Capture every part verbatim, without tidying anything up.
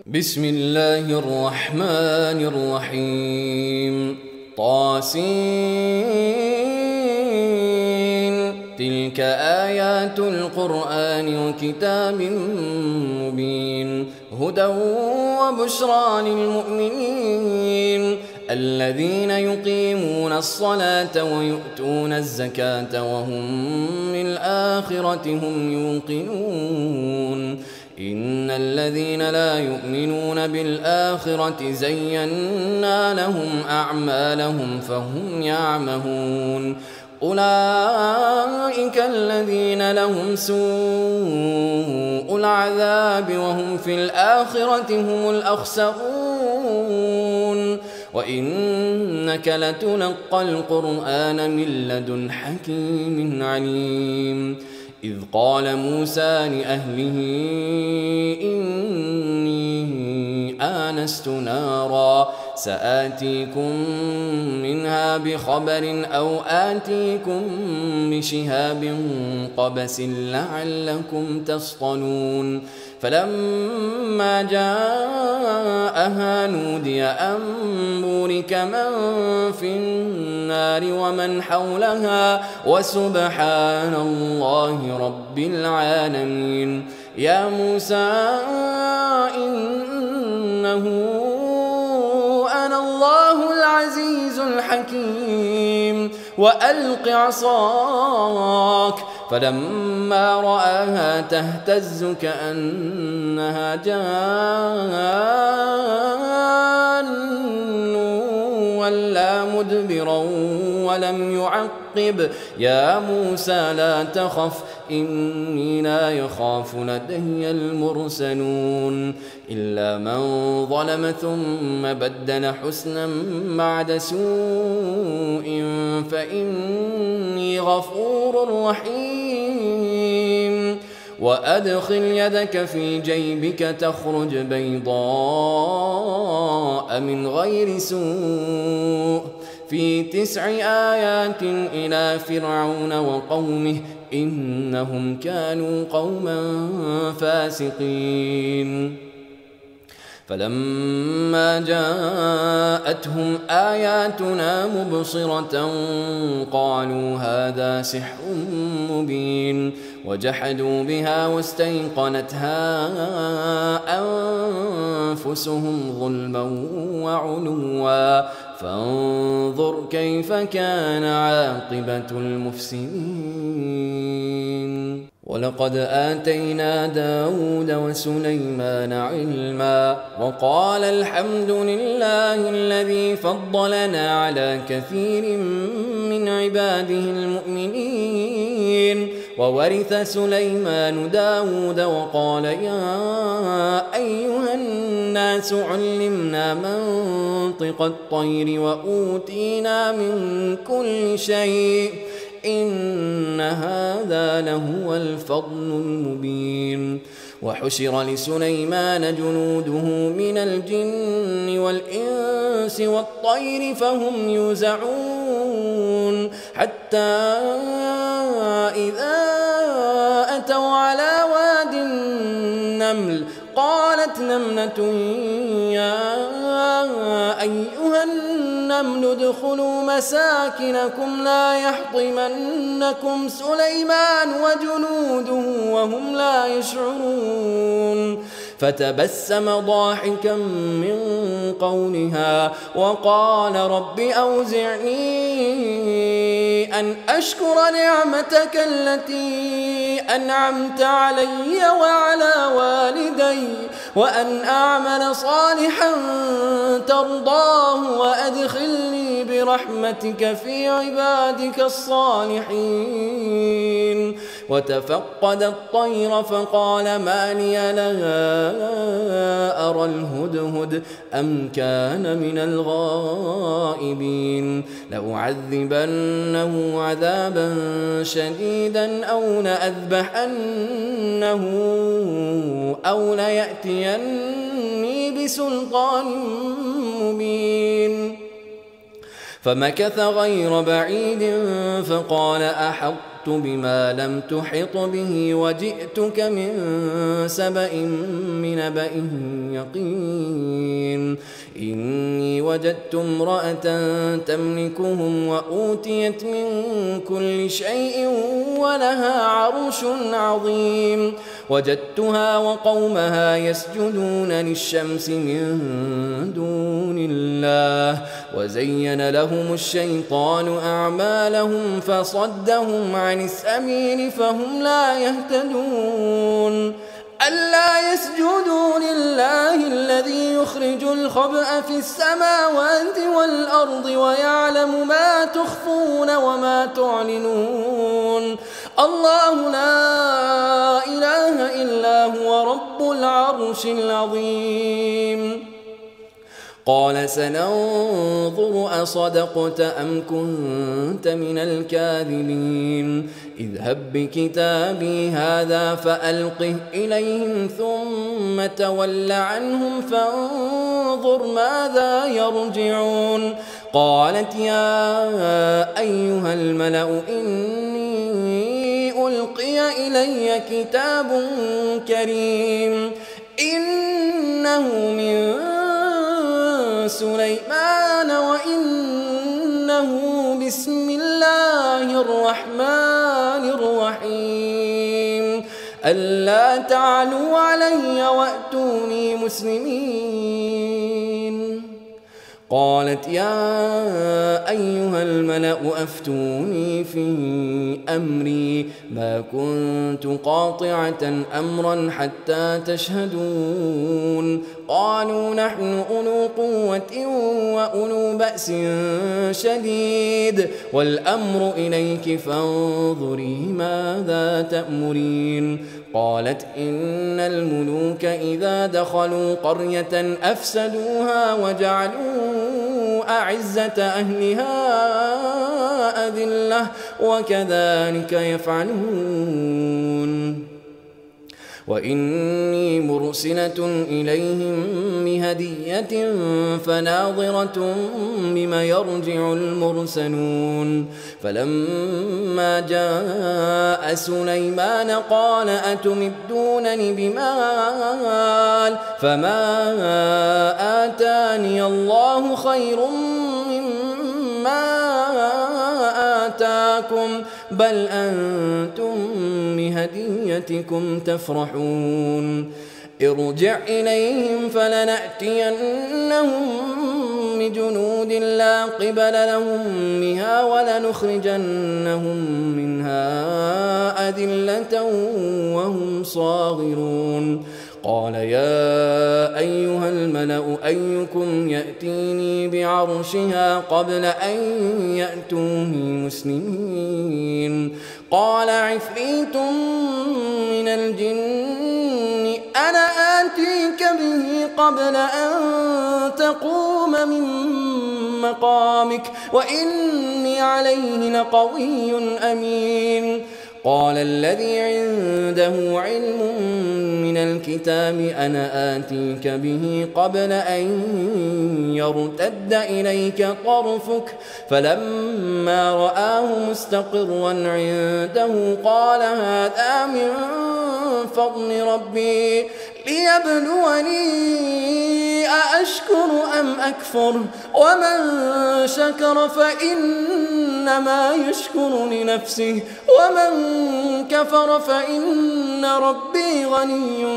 بسم الله الرحمن الرحيم. طاسين. تلك آيات القرآن وكتاب مبين هدى وبشرى للمؤمنين الذين يقيمون الصلاة ويؤتون الزكاة وهم بالآخرة هم يوقنون. إن الذين لا يؤمنون بالآخرة زينا لهم أعمالهم فهم يعمهون. أولئك الذين لهم سوء العذاب وهم في الآخرة هم الأخسرون. وإنك لتلقى القرآن من لدن حكيم عليم. إذ قال موسى لأهله إني آنست نارا سآتيكم منها بخبر أو آتيكم بشهاب قبس لعلكم تصطلون. فلما جاءها نودي أن بورك من في النار ومن حولها وسبحان الله رب العالمين. يا موسى إنه أنا الله العزيز الحكيم وألق عصاك. فلما رآها تهتز كأنها جان ولا مدبرا ولم يعقب. يا موسى لا تخف إني لا يخاف لدي المرسلون. إلا من ظلم ثم بدل حسنا بعد سوء فإني غفور رحيم. وأدخل يدك في جيبك تخرج بيضاء من غير سوء في تسع آيات إلى فرعون وقومه إنهم كانوا قوما فاسقين. فلما جاءتهم آياتنا مبصرة قالوا هذا سحر مبين وجحدوا بها واستيقنتها أنفسهم ظلما وعلوا فانظر كيف كان عاقبة المفسدين. ولقد آتينا داود وسليمان علما وقال الحمد لله الذي فضلنا على كثير من عباده المؤمنين. وورث سليمان داود وقال يا أيها الناس علمنا منطق الطير وأوتينا من كل شيء إن هذا لهو الفضل المبين. وحشر لسليمان جنوده من الجن والإنس والطير فهم يوزعون حتى إذا أتوا على واد النمل قالت نملة يا أيها النمل ادخلوا مساكنكم لا يحطمنكم سليمان وجنوده وهم لا يشعرون. فتبسم ضاحكا من قولها وقال رب أوزعني أن أشكر نعمتك التي أنعمت علي وعلى والدي وأن أعمل صالحا ترضاه وأدخلني برحمتك في عبادك الصالحين. وتفقد الطير فقال ما لي لا أرى الهدهد أم كان من الغائبين. لأعذبنه عذابا شديدا أو لأذبحنه أو ليأتيني بسلطان مبين. فمكث غير بعيد فقال أحط أحطت بما لم تحط به وجئتك من سبأ بنبأ يقين إني وجدت امرأة تملكهم وأوتيت من كل شيء ولها عرش عظيم وجدتها وقومها يسجدون للشمس من دون الله وزين لهم الشيطان أعمالهم فصدهم عن السبيل فهم لا يهتدون ألا يسجدوا لله الذي يخرج الخبأ في السماوات والأرض ويعلم ما تخفون وما تعلنون الله لا إله إلا هو رب العرش العظيم قال سننظر أصدقت أم كنت من الكاذبين اذهب بكتابي هذا فألقه إليهم ثم تول عنهم فانظر ماذا يرجعون قالت يا أيها الملأ إني ألقي إلي كتاب كريم إنه من سليمان وإنه بسم الله الرحمن الرحيم ألا تعلوا علي وأتوني مسلمين قالت يا أيها الملأ أفتوني في أمري ما كنت قاطعة أمرا حتى تشهدون قالوا نحن أولو قوة وأولو بأس شديد والأمر إليك فانظري ماذا تأمرين قالت إن الملوك إذا دخلوا قرية أفسدوها وجعلوا أعزة أهلها أذلة وكذلك يفعلون وإني مرسلة إليهم بهدية فناظرة بما يرجع المرسلون فلما جاء سليمان قال أتمدونني بمال فما آتاني الله خير مما آتاكم بل أنتم بهديتكم تفرحون ارجع إليهم فلنأتينهم بجنود لا قبل لهم بها ولنخرجنهم منها أذلة وهم صاغرون قال يا أيها الملأ أيكم يأتيني بعرشها قبل أن يأتوني مسلمين قال عفريت من الجن أنا آتيك به قبل أن تقوم من مقامك وإني عليه لقوي أمين قال الذي عنده علم من الكتاب أنا آتيك به قبل أن يرتد إليك طرفك فلما رآه مستقرا عنده قال هذا من فضل ربي ليبلوني أأشكر أم أكفر ومن شكر فإنما يشكر لنفسه ومن كفر فإن ربي غني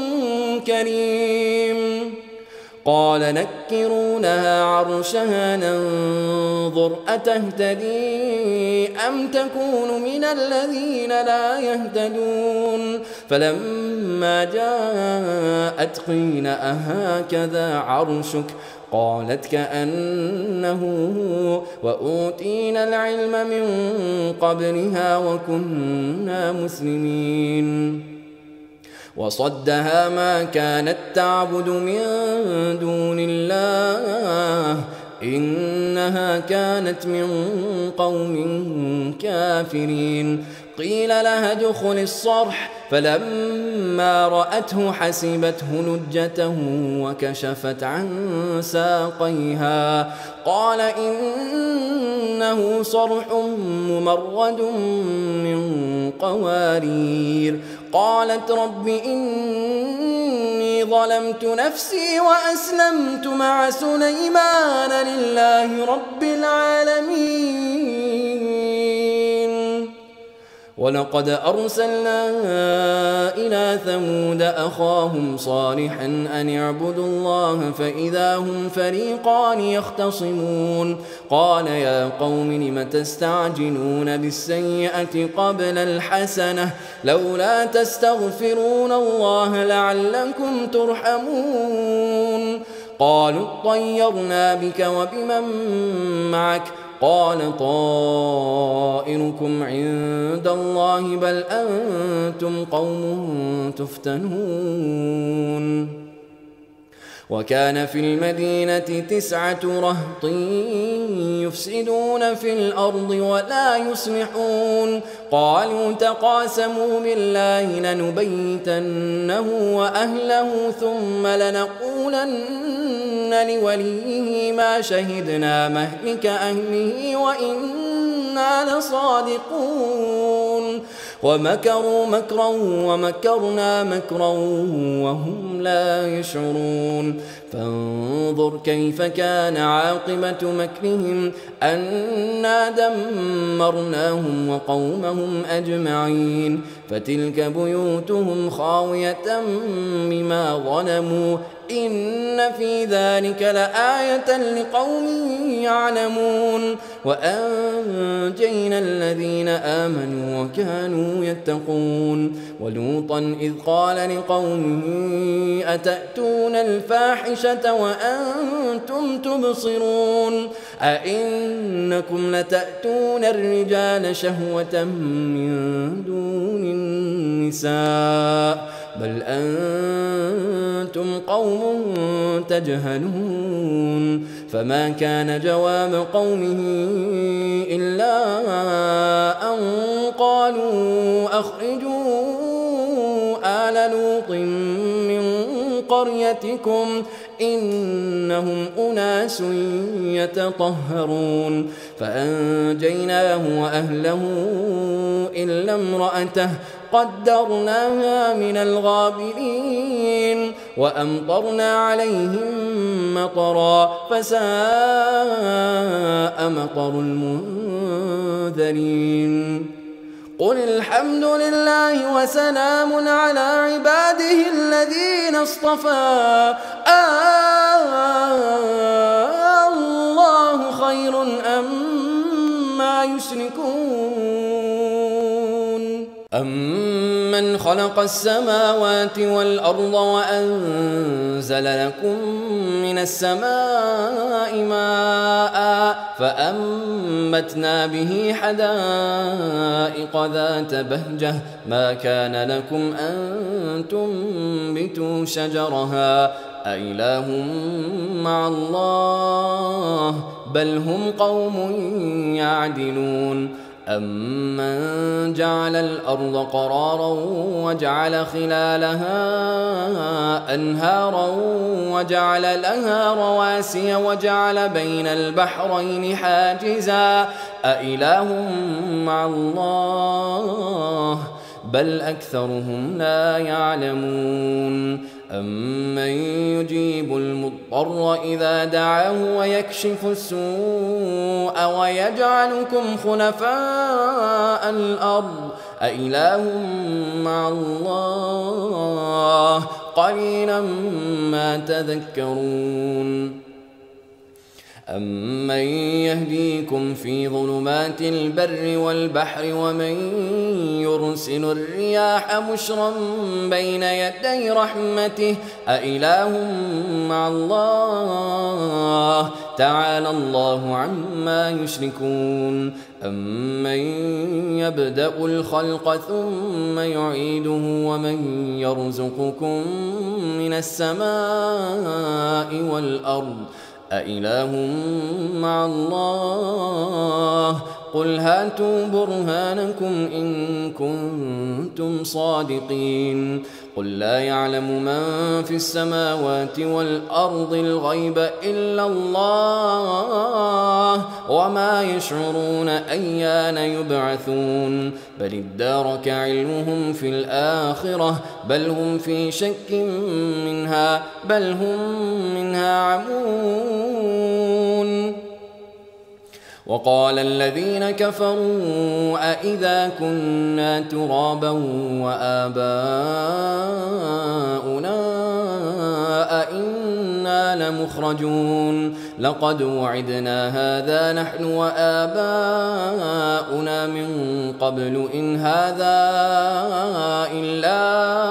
كريم قال نكروا لها عرشها ننظر أتهتدي أم تكون من الذين لا يهتدون فلما جاءت قيل أهكذا عرشك قالت كأنه هو وأوتينا العلم من قبلها وكنا مسلمين وصدها ما كانت تعبد من دون الله إنها كانت من قوم كافرين قيل لها ادخل الصرح فلما رأته حسبته لجته وكشفت عن ساقيها قال إنه صرح ممرد من قوارير قالت رب إني ظلمت نفسي وأسلمت مع سليمان لله رب العالمين. ولقد أرسلنا إلى ثمود أخاهم صالحا أن اعبدوا الله فإذا هم فريقان يختصمون قال يا قوم لم تستعجلون بالسيئة قبل الحسنة لولا تستغفرون الله لعلكم ترحمون قالوا اطيرنا بك وبمن معك قال طائركم عند الله بل أنتم قوم تفتنون. وكان في المدينة تسعة رهط يفسدون في الأرض ولا يصلحون قالوا تقاسموا بالله لنبيتنه وأهله ثم لنقولن لوليه ما شهدنا مهلك أهله وإنا لصادقون ومكروا مكرا ومكرنا مكرا وهم لا يشعرون فانظر كيف كان عاقبة مكرهم أنا دمرناهم وقومهم أجمعين فتلك بيوتهم خاوية بما ظلموا إن في ذلك لآية لقوم يعلمون وأنجينا الذين آمنوا وكانوا يتقون ولوطا إذ قال لقومه أتأتون الفاحشة وأنتم تبصرون أئنكم لتأتون الرجال شهوة من دون النساء بل أنتم قوم تجهلون فما كان جواب قومه إلا أن قالوا أخرجوا آل لوط من قريتكم إنهم أناس يتطهرون فأنجيناه وأهله إلا امرأته قدرناها من الغابرين وأمطرنا عليهم مطرا فساء مطر المنذرين قل الحمد لله وسلام على عباده الذين اصطفى الله خير أما يشركون أمن خلق السماوات والأرض وأنزل لكم من السماء ماء فأنبتنا به حدائق ذات بهجة ما كان لكم أن تنبتوا شجرها أإله مع الله بل هم قوم يعدلون أمن جعل الأرض قرارا وجعل خلالها أنهارا وجعل لها رواسي وجعل بين البحرين حاجزا أإله مع الله بل أكثرهم لا يعلمون أمن يجيب المضطر إذا دعاه ويكشف السوء ويجعلكم خلفاء الأرض أإله مع الله قليلا ما تذكرون أمن يهديكم في ظلمات البر والبحر ومن يرسل الرياح بشرا بين يدي رحمته أإله مع الله تعالى الله عما يشركون أمن يبدأ الخلق ثم يعيده ومن يرزقكم من السماء والأرض أإله مع الله قل هاتوا برهانكم إن كنتم صادقين قل لا يعلم من في السماوات والأرض الغيب إلا الله وما يشعرون أيان يبعثون بل ادارك علمهم في الآخرة بل هم في شك منها بل هم منها عمون وقال الذين كفروا أإذا كنا ترابا وآباؤنا أإنا لمخرجون لقد وعدنا هذا نحن وآباؤنا من قبل إن هذا إلا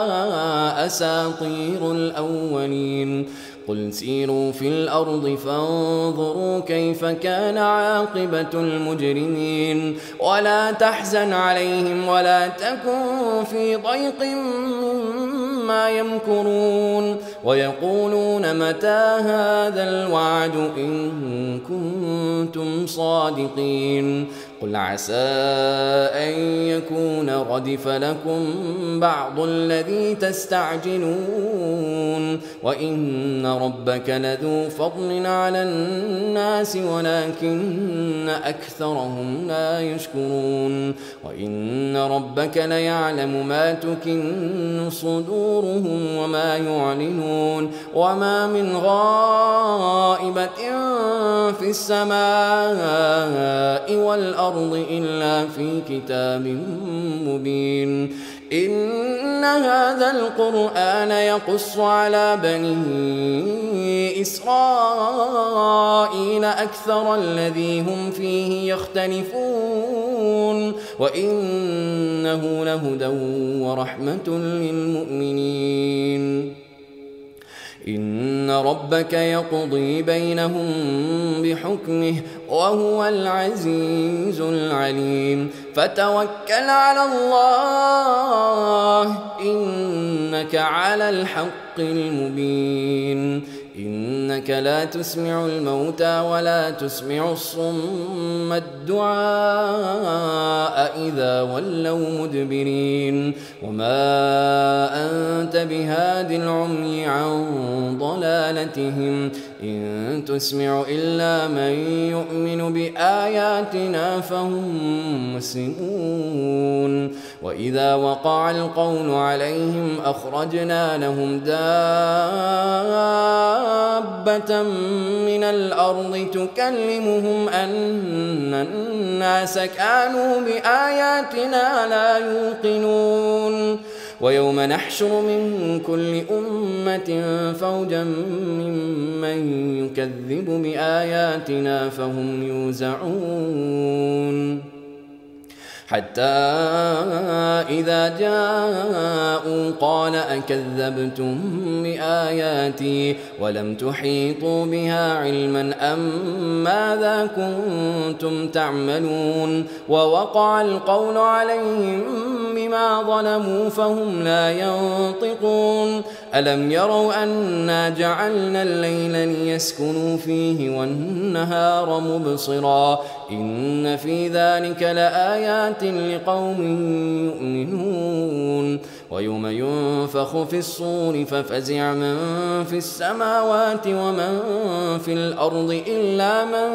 أساطير الأولين قل سيروا في الأرض فانظروا كيف كان عاقبة المجرمين ولا تحزن عليهم ولا تكن في ضيق مما يمكرون ويقولون متى هذا الوعد إن كنتم صادقين قل عسى أن يكون ردف لكم بعض الذي تستعجلون وإن ربك لذو فضل على الناس ولكن أكثرهم لا يشكرون وإن ربك ليعلم ما تكن صدورهم وما يعلنون وما من غائبة في السماء والأرض إلا في كتاب مبين إن هذا القرآن يقص على بني إسرائيل أكثر الذي هم فيه يختلفون وإنه لهدى ورحمة للمؤمنين إن ربك يقضي بينهم بحكمه وهو العزيز العليم فتوكل على الله إنك على الحق المبين إنك لا تسمع الموتى ولا تسمع الصم الدعاء إذا ولوا مدبرين وما أنت بهاد العمي عن ضلالتهم إن تسمع إلا من يؤمن بآياتنا فهم مسلمون وإذا وقع القول عليهم أخرجنا لهم دابة من الأرض تكلمهم أن الناس كانوا بآياتنا لا يوقنون ويوم نحشر من كل أمة فوجا ممن يكذب بآياتنا فهم يوزعون حتى إذا جاءوا قال أكذبتم بآياتي ولم تحيطوا بها علما أم ماذا كنتم تعملون ووقع القول عليهم بما ظلموا فهم لا ينطقون ألم يروا أنا جعلنا الليل ليسكنوا فيه والنهار مبصرا إن في ذلك لآيات لقوم يؤمنون ويوم ينفخ في الصور ففزع من في السماوات ومن في الأرض إلا من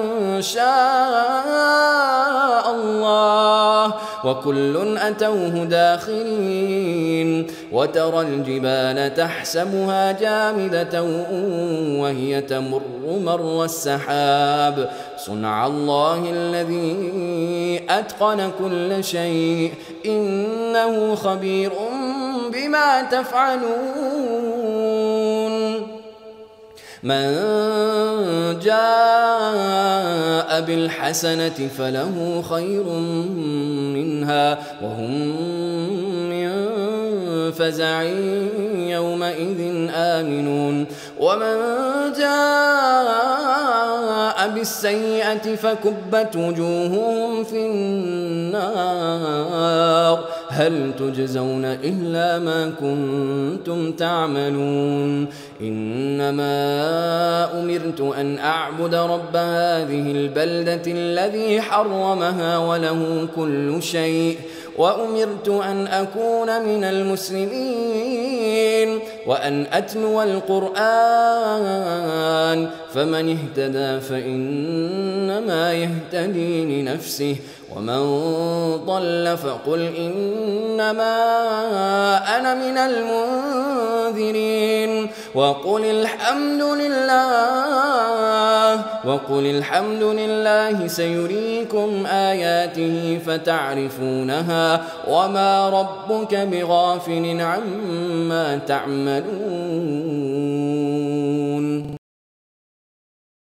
شاء الله وكل أتوه داخرين وترى الجبال تحسبها جامدة وهي تمر مر السحاب صنع الله الذي أتقن كل شيء إنه خبير بما تفعلون من جاء بالحسنة فله خير منها وهم من فزع يومئذ آمنون ومن جاء بالسيئة فكبت وجوههم في النار هل تجزون إلا ما كنتم تعملون إنما أمرت أن أعبد رب هذه البلدة الذي حرمها وله كل شيء وأمرت أن أكون من المسلمين وأن أتلو القرآن فمن اهتدى فإنما يهتدي لنفسه ومن ضل فقل إنما أنا من المنذرين وقل الحمد لله وقل الحمد لله سيريكم آياته فتعرفونها وما ربك بغافل عما تعملون.